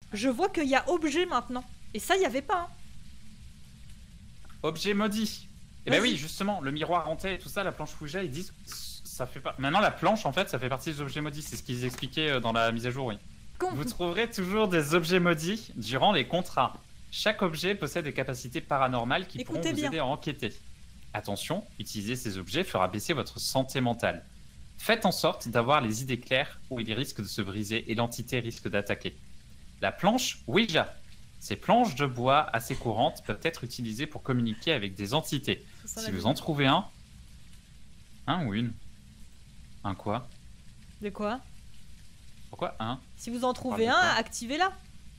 Je vois qu'il y a objet maintenant. Et ça, il n'y avait pas. Hein. Objet maudit. Eh ben Vas-y. oui, justement, le miroir hanté et tout ça, la planche Ouija, ils disent que ça fait pas. Maintenant, la planche, en fait, ça fait partie des objets maudits. C'est ce qu'ils expliquaient dans la mise à jour, oui. Vous trouverez toujours des objets maudits durant les contrats. Chaque objet possède des capacités paranormales qui pourront vous aider à enquêter. Attention, utiliser ces objets fera baisser votre santé mentale. Faites en sorte d'avoir les idées claires ou il risque de se briser et l'entité risque d'attaquer. La planche Ouija. Ces planches de bois assez courantes peuvent être utilisées pour communiquer avec des entités. Si vous en trouvez un ou une. Un quoi? De quoi? Pourquoi un? Si vous en trouvez un, activez-la.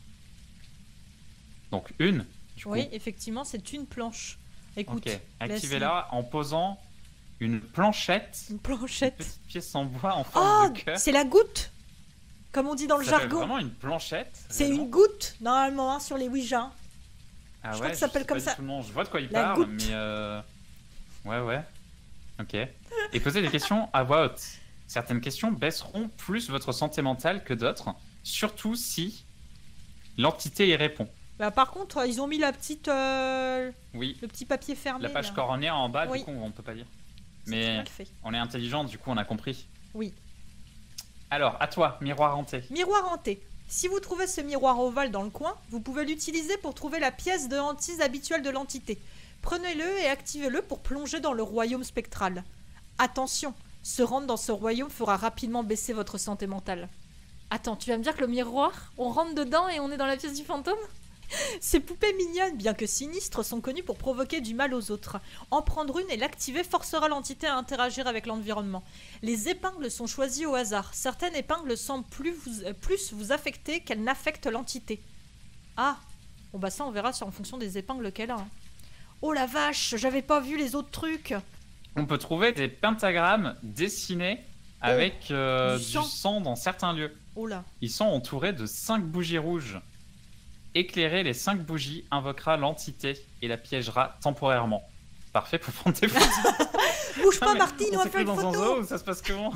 Donc une. Oui, effectivement, c'est une planche. Écoute, ok, activez-la en posant une planchette. Une planchette. Une petite pièce en bois en forme de cœur. C'est la goutte, comme on dit dans le jargon. C'est vraiment une planchette. C'est une goutte, normalement, hein, sur les Ouija. Ah je crois que ça s'appelle comme ça. Je vois de quoi il parle, mais ouais. Ok. Et posez des questions à voix haute. Certaines questions baisseront plus votre santé mentale que d'autres, surtout si l'entité y répond. Bah, par contre, ils ont mis la petite, oui. le petit papier fermé. La page cornéenne en bas, du coup, on peut pas lire. Mais on est intelligent, du coup, on a compris. Oui. Alors, à toi, miroir hanté. Miroir hanté. Si vous trouvez ce miroir ovale dans le coin, vous pouvez l'utiliser pour trouver la pièce de hantise habituelle de l'entité. Prenez-le et activez-le pour plonger dans le royaume spectral. Attention, se rendre dans ce royaume fera rapidement baisser votre santé mentale. Attends, tu vas me dire que le miroir, on rentre dedans et on est dans la pièce du fantôme ? Ces poupées mignonnes, bien que sinistres, sont connues pour provoquer du mal aux autres. En prendre une et l'activer forcera l'entité à interagir avec l'environnement. Les épingles sont choisies au hasard. Certaines épingles semblent plus vous affecter qu'elles n'affectent l'entité. Ah, bon bah ça on verra en fonction des épingles qu'elle a. Hein. Oh la vache, j'avais pas vu les autres trucs. On peut trouver des pentagrammes dessinés avec du sang dans certains lieux. Oh là. Ils sont entourés de 5 bougies rouges. Éclairer les 5 bougies invoquera l'entité et la piégera temporairement. Parfait pour prendre des photos. Bouge pas, Martine, on va faire une photo. Dans un zoo, ça se passe comment?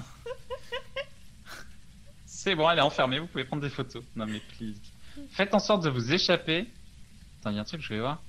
C'est bon, elle est enfermée, vous pouvez prendre des photos. Non mais please. Faites en sorte de vous échapper. Attends, il y a un truc que je vais voir.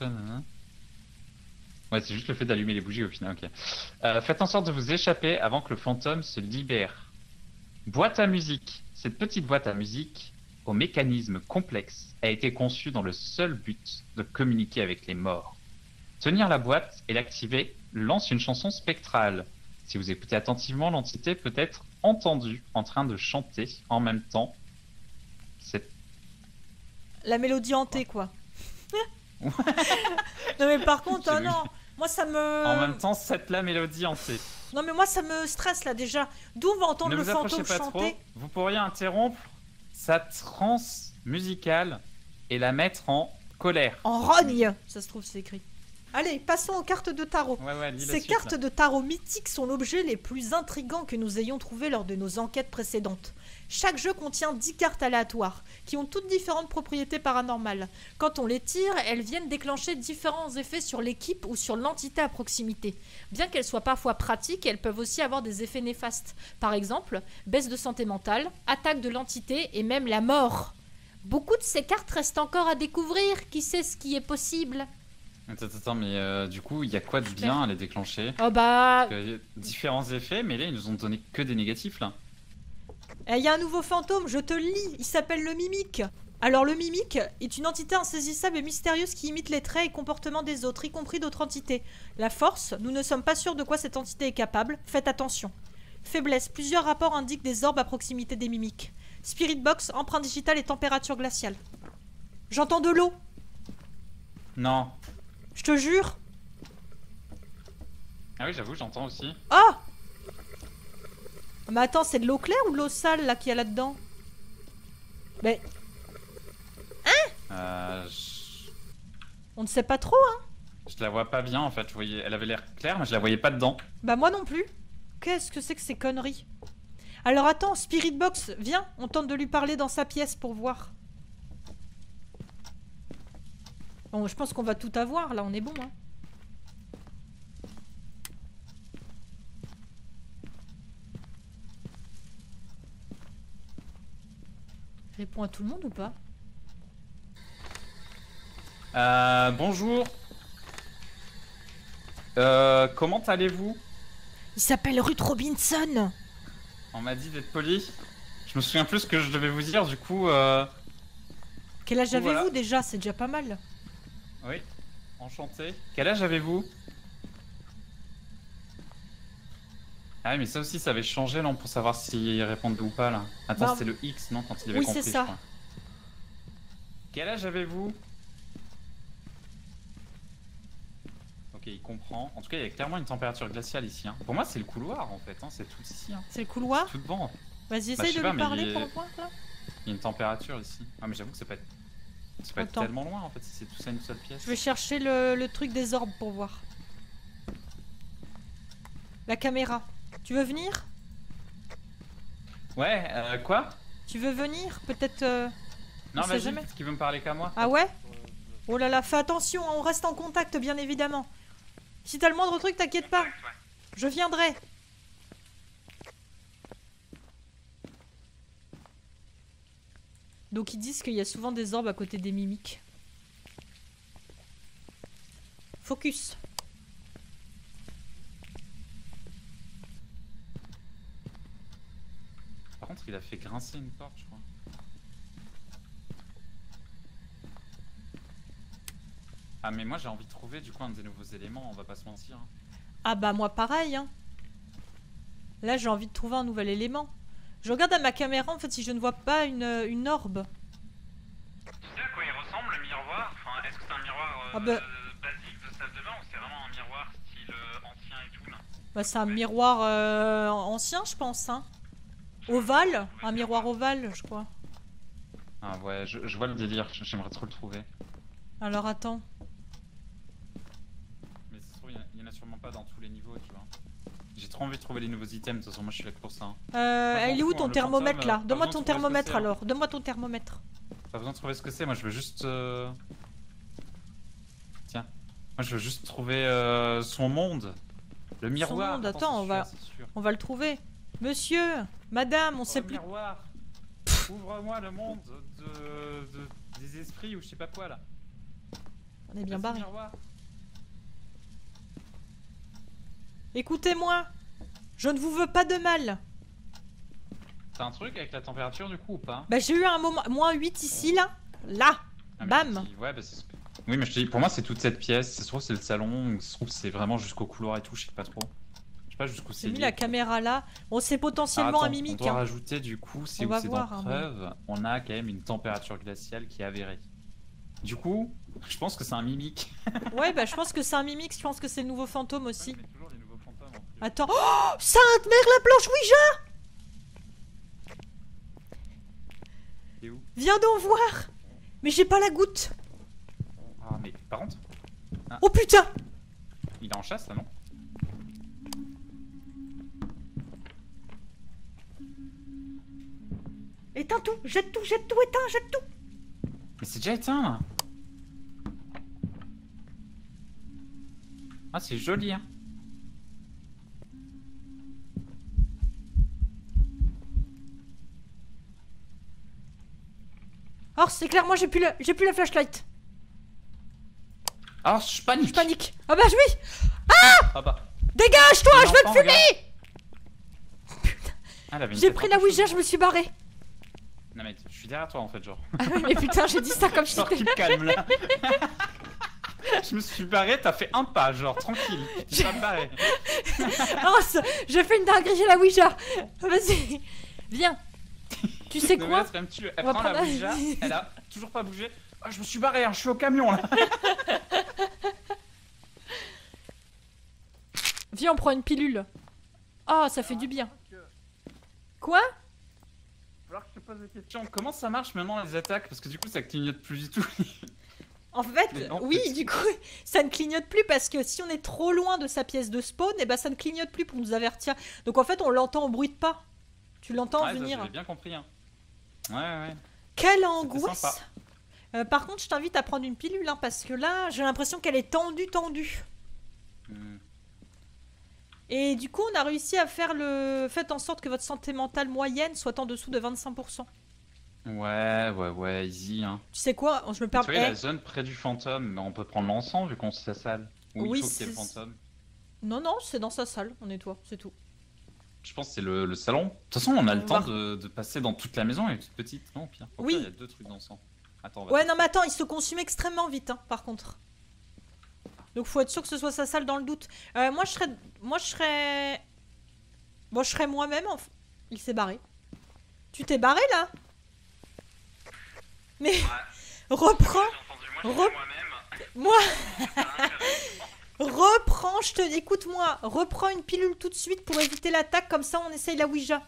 Ouais, c'est juste le fait d'allumer les bougies au final, ok. Faites en sorte de vous échapper avant que le fantôme se libère. Boîte à musique. Cette petite boîte à musique au mécanisme complexe a été conçu dans le seul but de communiquer avec les morts. Tenir la boîte et l'activer lance une chanson spectrale. Si vous écoutez attentivement, l'entité peut être entendue en train de chanter en même temps. C'est la mélodie hantée, quoi. Non mais par contre, oh non, moi ça me... En même temps, c'est la mélodie hantée. Non mais moi ça me stresse là déjà. D'où on va entendre le fantôme chanter? Trop. Vous pourriez interrompre sa transe musicale et la mettre en colère. En rogne, ça se trouve, c'est écrit. Allez, passons aux cartes de tarot. Ces cartes de tarot mythiques sont l'objet les plus intrigants que nous ayons trouvé lors de nos enquêtes précédentes. Chaque jeu contient 10 cartes aléatoires, qui ont toutes différentes propriétés paranormales. Quand on les tire, elles viennent déclencher différents effets sur l'équipe ou sur l'entité à proximité. Bien qu'elles soient parfois pratiques, elles peuvent aussi avoir des effets néfastes. Par exemple, baisse de santé mentale, attaque de l'entité et même la mort. Beaucoup de ces cartes restent encore à découvrir. Qui sait ce qui est possible ? Attends, mais du coup, il y a quoi de bien à les déclencher? Oh bah... Il y a différents effets, mais là, ils nous ont donné que des négatifs, là. Il y a un nouveau fantôme, je te le lis, il s'appelle le Mimique. Alors le Mimique est une entité insaisissable et mystérieuse qui imite les traits et comportements des autres, y compris d'autres entités. La force, nous ne sommes pas sûrs de quoi cette entité est capable, faites attention. Faiblesse, plusieurs rapports indiquent des orbes à proximité des Mimiques. Spirit Box, empreinte digitale et température glaciale. J'entends de l'eau. Non. Je te jure. Ah oui, j'avoue, j'entends aussi. Oh! Mais attends, c'est de l'eau claire ou de l'eau sale là qu'il y a là-dedans? Mais... Hein? On ne sait pas trop, hein? Je la vois pas bien en fait, elle avait l'air claire, mais je la voyais pas dedans. Bah moi non plus. Qu'est-ce que c'est que ces conneries? Alors attends, Spirit Box, viens, on tente de lui parler dans sa pièce pour voir. Bon, je pense qu'on va tout avoir, là, on est bon, hein. Réponds à tout le monde ou pas? Bonjour. Comment allez-vous? Il s'appelle Ruth Robinson. On m'a dit d'être poli. Je me souviens plus ce que je devais vous dire, du coup... Quel âge avez-vous voilà. déjà? C'est déjà pas mal. Oui, enchanté. Quel âge avez-vous? Ah oui, mais ça aussi, ça avait changé, non, pour savoir s'ils répondent ou pas, là. Attends, Bah, c'était le X, non, quand il avait oui, compris, c'est je ça. crois. Quel âge avez-vous? Ok, il comprend. En tout cas, il y a clairement une température glaciale ici. Hein. Pour moi, c'est le couloir, en fait. Hein. C'est tout ici. Hein. C'est le couloir? Tout devant. Vas-y, je essaye sais de pas, lui mais parler pour moi, là. Il y a une température ici. Ah, mais j'avoue que c'est pas... C'est pas Attends. tellement loin, en fait, si c'est tout ça une seule pièce. Je vais chercher le truc des orbes pour voir. La caméra. Tu veux venir? Ouais, quoi? Tu veux venir? Peut-être... Non, sait vas-y, jamais. peut-être qu'il veut me parler qu'à moi. Ah ouais? Oh là là, fais attention, on reste en contact, bien évidemment. Si t'as le moindre truc, t'inquiète pas. Je viendrai. Donc ils disent qu'il y a souvent des orbes à côté des mimiques. Focus. Par contre, il a fait grincer une porte, je crois. Ah, mais moi, j'ai envie de trouver, du coup, un des nouveaux éléments, on va pas se mentir. Hein. Ah bah moi pareil, hein. Là j'ai envie de trouver un nouvel élément. Je regarde à ma caméra en fait si je ne vois pas une orbe. Tu sais à quoi il ressemble, le miroir? Enfin, est-ce que c'est un miroir Ah bah- basique de salle de bain ou c'est vraiment un miroir style ancien et tout, là? Bah c'est un miroir ancien je pense, hein. Ovale, un miroir ovale je crois. Ah ouais, je vois le délire, j'aimerais trop le trouver. Alors attends. Mais ça se trouve, il y en a sûrement pas dans tous les niveaux, tu vois. J'ai trop envie de trouver les nouveaux items, de toute façon, moi je suis là que pour ça. Hein. Elle est où ton le thermomètre fantôme, là? pas Donne-moi besoin ton de trouver ce que thermomètre c'est, hein. alors. Donne-moi ton thermomètre. Pas besoin de trouver ce que c'est, moi je veux juste... Tiens, moi je veux juste trouver son monde. Le miroir. monde, attends, c'est sûr, c'est sûr. On va le trouver. Monsieur, madame, on sait Le plus. miroir. Ouvre-moi le monde des esprits ou je sais pas quoi là. On est bien Vas-y, barré. miroir. Écoutez-moi. Je ne vous veux pas de mal. T'as un truc avec la température du coup ou pas? Bah j'ai eu un moment... moins 8 ici là. Là. Ah, mais Bam. ouais, bah c'est... Oui, mais je te dis, pour moi c'est toute cette pièce. Ça se trouve c'est le salon, ou ça se trouve c'est vraiment jusqu'au couloir et tout, je sais pas trop. Je sais pas jusqu'où J'ai c'est mis lié. la caméra là. Bon c'est Ah, potentiellement attends, un mimique. on doit Hein. rajouter du coup, si On va c'est voir, dans hein, preuve, on a quand même une température glaciale qui est avérée. Du coup, je pense que c'est un mimique. Ouais bah je pense que c'est un mimique. Je pense que c'est le nouveau fantôme aussi. Ouais, mais toujours les nouveaux fantômes, en plus. Attends. Oh Sainte Mère la planche Ouija. Et où? Viens donc voir. Mais j'ai pas la goutte. Ah, mais par contre, Oh putain. il est en chasse là, non? Éteins tout. Jette tout. Jette tout. Éteins. Jette tout. Mais c'est déjà éteint là. Ah, c'est joli, hein. Alors c'est clair moi j'ai plus la flashlight. Ah, je panique. Je panique. Ah bah oui. Ah bah. Dégage-toi. Un Je veux enfant, te fumer. Ah, elle avait une J'ai tête pris un la peu Ouija. chelou. Je me suis barrée. Non, mais je suis derrière toi en fait, genre. Ah oui, mais putain j'ai dit ça comme si Genre, c'était... tu te calmes là. Je me suis barré, t'as fait un pas, genre tranquille. Tu vas me barrer. Oh, j'ai fait une dinguerie, j'ai la Ouija. Vas-y, viens. Tu sais Non, mais quoi là, c'est même tu- Elle On va prend la prendre- Ouija, elle a toujours pas bougé. Ah, je me suis barré, hein, je suis au camion là. Viens, on prend une pilule. Oh, ça fait du bien. Quoi? Alors que je te pose des questions. Comment ça marche maintenant les attaques? Parce que du coup ça clignote plus du tout. En fait, Mais non, oui, c'est- du coup, ça ne clignote plus parce que si on est trop loin de sa pièce de spawn, et ben ça ne clignote plus pour nous avertir. Donc en fait, on l'entend au bruit de pas. Tu l'entends Ouais, ça, venir. j'avais bien compris. Hein. Ouais. Quelle sympa. angoisse. Par contre, je t'invite à prendre une pilule, hein, parce que là, j'ai l'impression qu'elle est tendue. Hmm. Et du coup, on a réussi à faire le... Faites en sorte que votre santé mentale moyenne soit en dessous de 25%. Ouais, easy, hein. Tu sais quoi? Je me Tu vois, permets. la zone près du fantôme, mais on peut prendre l'encens vu qu'on se la salle. Ou Oui, il faut qu'il y ait le fantôme. Non, non, c'est dans sa salle, on nettoie, c'est tout. Je pense que c'est le salon. De toute façon, on a le temps va- de passer dans toute la maison, elle est toute petite, non, au pire. Au Oui. pire, il y a 2 trucs d'encens. Attends, on va Ouais, tester. non, mais attends, il se consume extrêmement vite, hein, par contre. Donc faut être sûr que ce soit sa salle dans le doute. Moi, je serais... Bon, je serais moi-même, Il s'est barré. Tu t'es barré, là? Mais... Reprends. Moi... Reprends, je te... Écoute-moi. Reprends une pilule tout de suite pour éviter l'attaque. Comme ça, on essaye la Ouija.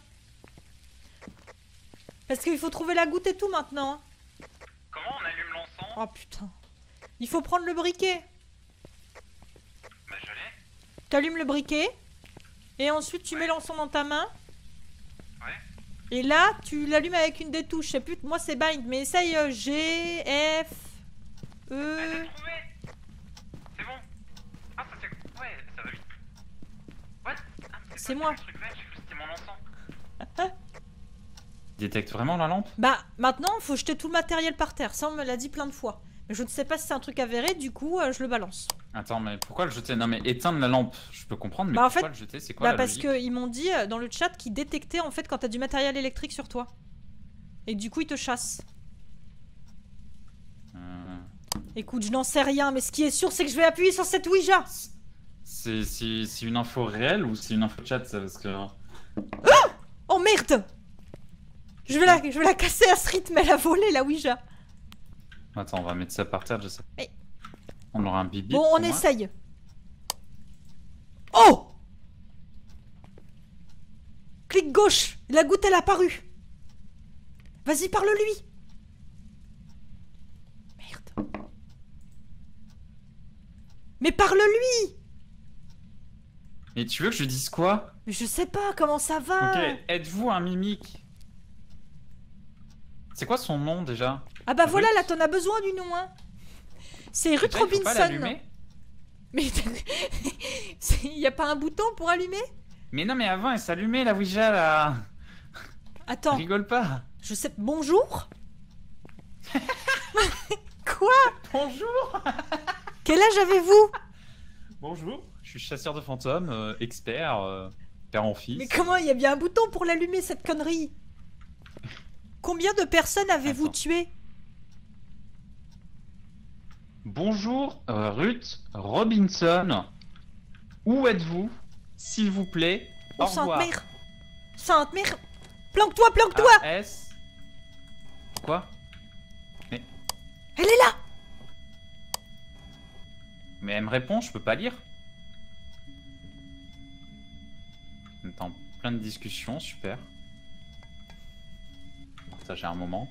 Parce qu'il faut trouver la goutte et tout, maintenant. Hein. Comment on allume l'encens? Oh, putain. Il faut prendre le briquet. Bah, je l'ai. T'allumes le briquet. Et ensuite, tu mets l'encens dans ta main. Ouais. Et là, tu l'allumes avec une des touches. Je sais plus, moi c'est bind, mais essaye G, F, E. J'ai trouvé. C'est bon. Ah, ça fait... Ouais, ça va vite. What? Ah, C'est moi. Le truc vert, j'ai cru que c'était mon encens. Détecte vraiment la lampe? Bah, maintenant, faut jeter tout le matériel par terre. Ça, on me l'a dit plein de fois. Mais je ne sais pas si c'est un truc avéré, du coup, je le balance. Attends, mais pourquoi le jeter? Non, mais éteindre la lampe, je peux comprendre, mais Bah, en pourquoi fait, le jeter? C'est quoi Bah, la parce logique? qu'ils m'ont dit dans le chat qu'ils détectaient en fait quand t'as du matériel électrique sur toi. Et du coup, ils te chassent. Écoute, je n'en sais rien, mais ce qui est sûr, c'est que je vais appuyer sur cette Ouija. C'est une info réelle ou c'est une info chat, ça? Parce que... Oh merde! Je vais la casser à ce rythme, elle a volé la Ouija. Attends, on va mettre ça par terre, je sais. Mais- On aura un bibi. Bon, on essaye. Oh! Clic gauche. La goutte, elle a apparu. Vas-y, parle-lui. Merde. Mais parle-lui. Et tu veux que je dise quoi? Mais je sais pas comment ça va. Ok, êtes-vous un mimique? C'est quoi son nom déjà? Ah bah voilà, Ruth. là, t'en as besoin du nom, hein. C'est Ruth Déjà, il faut pas Robinson. l'allumer? Mais y a pas un bouton pour allumer? Mais non, mais avant, elle s'allumait la Ouija là. Attends, Rigole pas. je sais... Bonjour. Quoi? Bonjour. Quel âge avez-vous? Bonjour. Je suis chasseur de fantômes, expert, père en fils. Mais comment? Il y a bien un bouton pour l'allumer, cette connerie. Combien de personnes avez-vous Attends. tué? Bonjour, Ruth Robinson. Où êtes-vous? S'il vous plaît. Oh, Au Sainte revoir. Mère. Sainte Mère. Planque-toi, planque-toi. AS. Quoi? Elle est là. Mais elle me répond, je peux pas lire. Attends, plein de discussions, super. Partager un moment.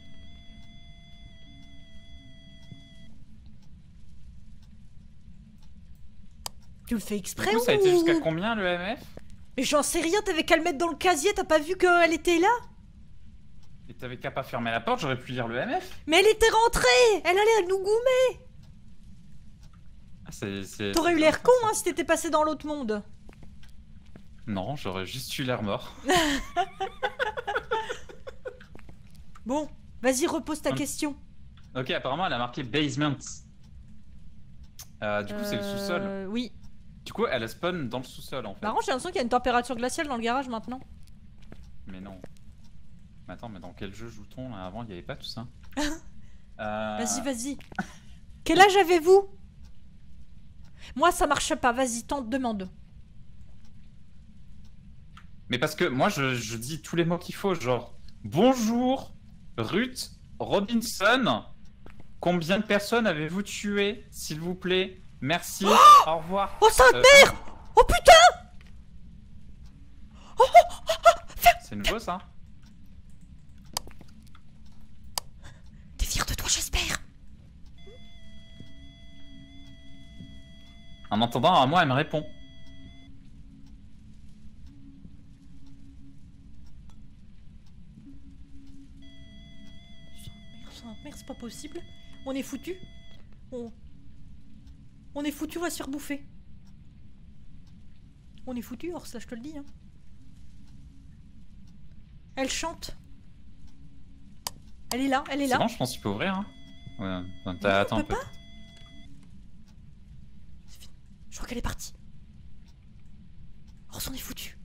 Tu le fais Du exprès coup, ou... ça a été jusqu'à combien le MF? Mais j'en sais rien, t'avais qu'à le mettre dans le casier, t'as pas vu qu'elle était là? Et t'avais qu'à pas fermer la porte, j'aurais pu lire le MF. Mais elle était rentrée. Elle allait nous goumer. Ah, c'est... T'aurais eu l'air con, hein, si t'étais passé dans l'autre monde. Non, j'aurais juste eu l'air mort. Bon, vas-y, repose ta question. Ok, apparemment elle a marqué basement. Du coup, c'est le sous-sol. Oui. Du coup, elle a spawn dans le sous-sol en fait. Par contre, j'ai l'impression qu'il y a une température glaciale dans le garage maintenant. Mais non. Mais attends, mais dans quel jeu joue-t-on là? Avant, il n'y avait pas tout ça. Vas-y, vas-y. Quel âge avez-vous? Moi, ça marche pas. Vas-y, tente, demande. Mais parce que moi, je dis tous les mots qu'il faut, genre bonjour, Ruth Robinson. Combien de personnes avez-vous tué, s'il vous plaît? Merci. Au revoir. Oh, Sainte Mère! Oh putain! C'est nouveau ça? T'es fier de toi, j'espère. En entendant à moi, elle me répond. Sainte Mère, c'est pas possible. On est foutu. On est foutu, on va se faire bouffer. On est foutu, or ça je te le dis. Hein. Elle chante. Elle est là, elle est C'est là. bon, je pense qu'il peut ouvrir. Hein. Ouais, Non, attends on un peut peu. pas. Je crois qu'elle est partie. Oh, on est foutu.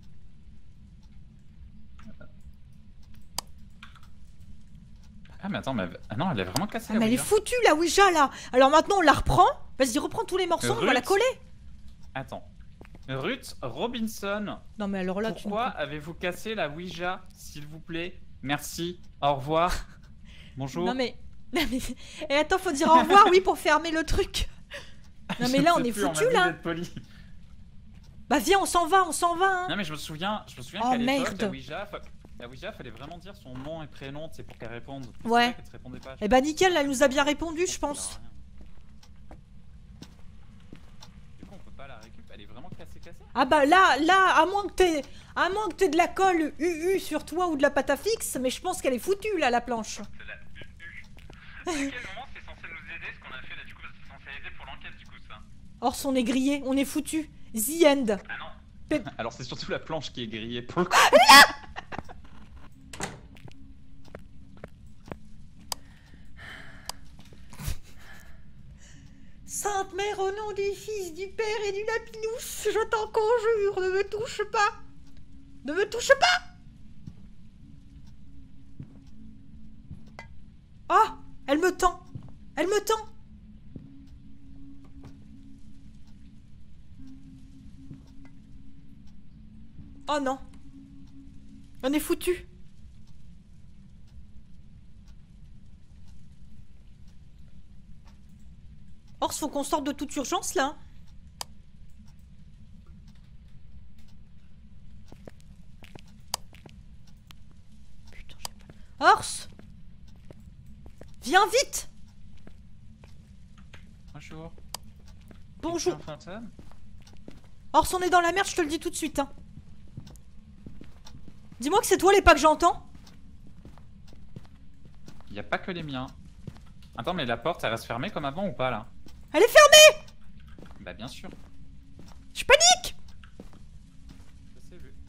Ah, mais attends, mais... Ah non, elle est vraiment cassée. Ah, la mais elle est Ouija. foutue la Ouija là. Alors maintenant on la reprend. Vas-y, reprends tous les morceaux, on va la Ruth. coller. Attends. Ruth Robinson, Non mais alors là pourquoi avez-vous cassé la Ouija, s'il vous plaît? Merci, au revoir, bonjour. Non mais... Et attends, faut dire au revoir, oui, pour fermer le truc. Non mais là on est foutu là. Bah viens, on s'en va, hein. Non mais je me souviens Oh, qu'à l'époque, merde. la Ouija, fallait vraiment dire son nom et prénom, c'est pour qu'elle réponde. Ouais. C'est vrai qu'elle te répondait pas. Eh bah nickel, elle nous a bien répondu, je pense. Du coup, on peut pas la récupérer, elle est vraiment cassée. Ah bah là, à moins que t'aies de la colle UU sur toi ou de la pâte à fixe, mais je pense qu'elle est foutue là, la planche. C'est la UU. À quel moment c'est censé nous aider ce qu'on a fait là du coup? Parce que c'est censé aider pour l'enquête du coup ça. Or, on est grillé, on est foutu. The end. Ah non. Alors c'est surtout la planche qui est grillée pour le coup. Sainte Mère, au nom du Fils, du Père et du Lapinus, je t'en conjure, ne me touche pas. Ne me touche pas. Ah, elle me tend. Elle me tend. Oh non. On est foutu. Or, faut qu'on sorte de toute urgence là. Putain, j'ai pas... Ors, viens vite. Bonjour. Bonjour. C'est un fantôme? Ors, on est dans la merde, je te le dis tout de suite. Hein. Dis-moi que c'est toi les pas que j'entends. Y a pas que les miens. Attends, mais la porte elle reste fermée comme avant ou pas là? Elle est fermée. Bah bien sûr. Je panique. Ça s'est vu.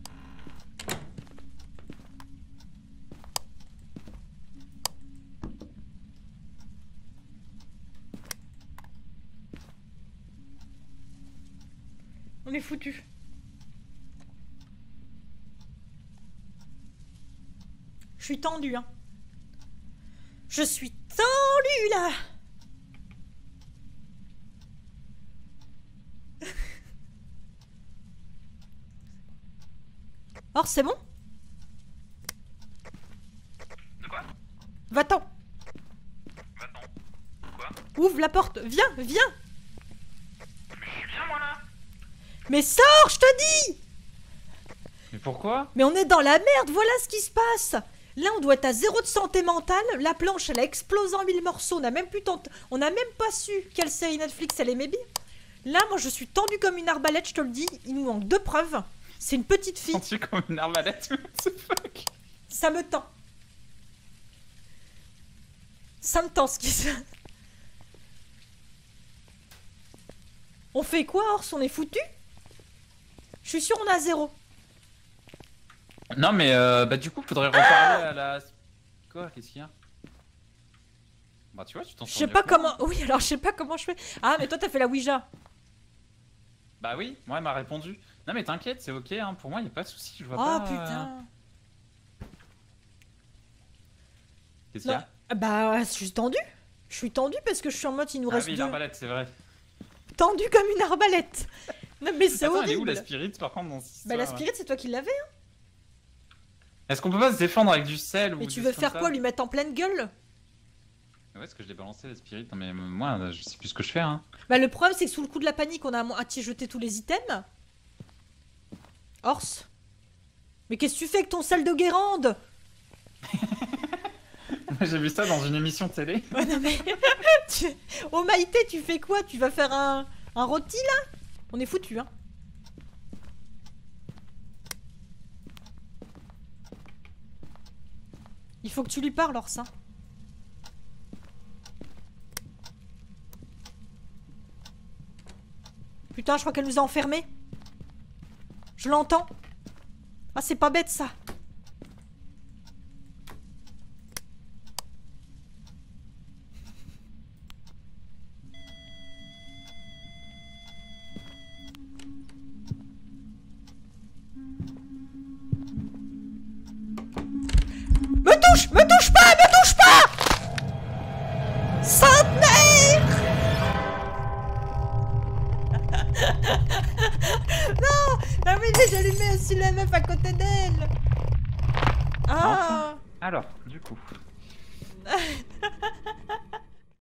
On est foutu. Je suis tendue, hein. Je suis tendue, là. Or, c'est bon? De quoi? Va-t'en. Va-t'en. Quoi? Ouvre la porte. Viens, viens. Mais je suis bien moi là. Mais sors, je te dis. Mais pourquoi? Mais on est dans la merde, voilà ce qui se passe. Là, on doit être à 0 de santé mentale. La planche, elle a explosé en 1000 morceaux. On n'a même pas su quelle série Netflix elle aimait bien. Là, moi, je suis tendue comme une arbalète, je te le dis. Il nous manque 2 preuves. C'est une petite fille. Senti comme une arbalète. What the fuck? Ça me tend. Ça me tend ce qui se... On fait quoi, Ors? On est foutu? Je suis sûre on a 0. Non mais bah du coup faudrait reparler à la... Quoi? Qu'est-ce qu'il y a? Bah tu vois, tu t'en Je sors sais mieux pas que moi. comment... Oui, alors je sais pas comment je fais. Ah, mais toi, t'as fait la Ouija. Bah oui, moi elle m'a répondu. Non mais t'inquiète, c'est ok, hein. Pour moi y a pas de souci, je vois Oh, pas... putain. Qu'est-ce qu'il y Non, a? bah, je suis tendue. Je suis tendue parce que je suis en mode, il nous Ah reste oui, 2. l'arbalète, c'est vrai. Tendue comme une arbalète. Non, mais c'est Attends, elle est où horrible. la spirit par contre dans cette Bah, la histoire, là? spirit, c'est toi qui l'avais. Hein. Est-ce qu'on peut pas se défendre avec du sel ou Mais des tu veux trucs faire comme quoi? ça? Lui mettre en pleine gueule? Ouais, est-ce que je l'ai balancé la spirit? Non mais moi je sais plus ce que je fais hein. Bah, le problème, c'est que sous le coup de la panique, on a jeté tous les items. Ors. Mais qu'est-ce que tu fais avec ton sel de Guérande? J'ai vu ça dans une émission télé. Ouais, non, mais... Oh, Maïté, tu fais quoi? Tu vas faire un rôti, là? On est foutu, hein. Il faut que tu lui parles, Ors, hein. Putain, je crois qu'elle nous a enfermés. Je l'entends. Ah, c'est pas bête, ça. Centenaire. Non. Bah oui, mais j'allumais aussi la meuf à côté d'elle. Ah. Alors, du coup.